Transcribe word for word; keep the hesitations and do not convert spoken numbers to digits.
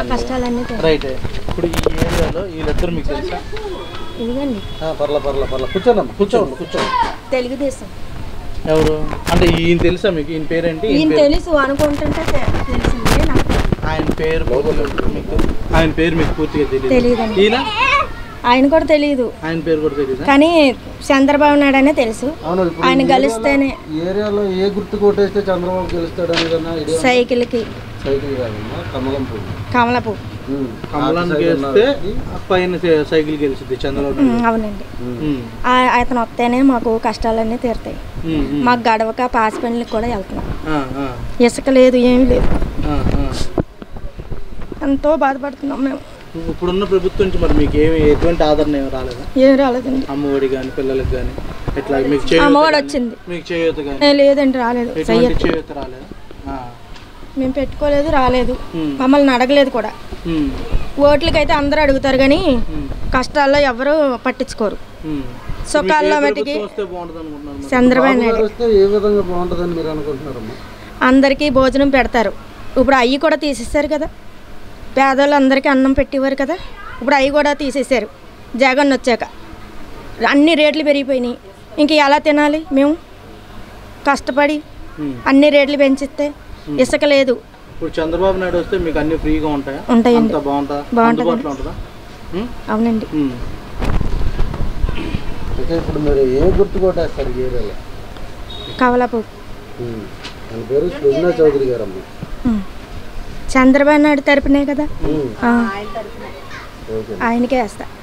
కష్టాలన్నీ రైట్. ఇప్పుడు ఈ ఏరియాలో వీళ్ళిద్దరు మీకు తెలుసా? ఇదిగండి పర్ల పర్ల పర్ల కూర్చోనమ్మా, కూర్చోండి కూర్చోండి. తెలుగుదేశం. ఎవరు అంటే ఈయన తెలుసా మీకు? ఈయన పేరేంటి? ఈయన తెలుసు అనుకుంటుంటే తెలిసిందే నాకు. ఆయన పేరు మీకు ఆయన పేరు మీకు పూర్తిగా తెలియదు? తెలియదండి. ఈయన ఆయన కూడా తెలియదు. ఆయన పేరు కూడా తెలియదు కానీ చంద్రబాబు నాయుడు అనే తెలుసు. ఆయన గెలిస్తేనే ఏరియాలో ఏ గుర్తు కొట్టేస్తే చంద్రబాబు గెలుస్తాడు అనేది సైకిల్కి సైకిల్ కాదమ్మా, కమలం పువ్వు. కమల పువ్వు కమలానికి వేస్తే పైన సైకిల్ గెలిచింది చంద్రబాబు. అవునండి. అతను వస్తేనే మాకు కష్టాలన్నీ తీరుతాయి. మాకు గడవక పాసి పనులకు కూడా వెళ్తున్నాం. ఇసుక లేదు, ఏమీ లేదు, ఎంతో బాధపడుతున్నాం మేము. ఇప్పుడున్న ప్రభుత్వం నుంచి మరి మీకు ఏమి ఎటువంటి ఆదరణ ఏమి రాలేదా? ఏం రాలేదండి. అమ్మఒడి కానీ పిల్లలకి కానీ ఎట్లా? మీకు అమ్మఒడి వచ్చింది, మీకు చేయూత కానీ? లేదండి, రాలేదు. చేయూత రాలేదు, మేము పెట్టుకోలేదు, రాలేదు, మమ్మల్ని అడగలేదు కూడా. ఓట్లకైతే అందరూ అడుగుతారు కానీ కష్టాల్లో ఎవరు పట్టించుకోరు. సుఖాల్లో మట్టికి చంద్రబాబు నాయుడు అందరికీ భోజనం పెడతారు. ఇప్పుడు అవి కూడా తీసేస్తారు కదా, పేదవాళ్ళు అందరికీ అన్నం పెట్టేవారు కదా, ఇప్పుడు అవి కూడా తీసేశారు జగన్ వచ్చాక. అన్ని రేట్లు పెరిగిపోయినాయి, ఇంక ఎలా తినాలి మేము కష్టపడి? అన్ని రేట్లు పెంచిస్తే ఇసుక లేదు. ఇప్పుడు చంద్రబాబు నాయుడు వస్తే మీకు అన్ని ఫ్రీగా ఉంటాయా? ఉంటాయండి, బాగుంటుంది. అవునండి. ఇప్పుడు మీరు ఏ గుర్తు కొట్టేస్తారు ఏరియాలో? కమలాపు పేరు సుజనా చౌదరి గారమ్మ. చంద్రబాబు నాయుడు తరపునే కదా, ఆయనకే వేస్తా.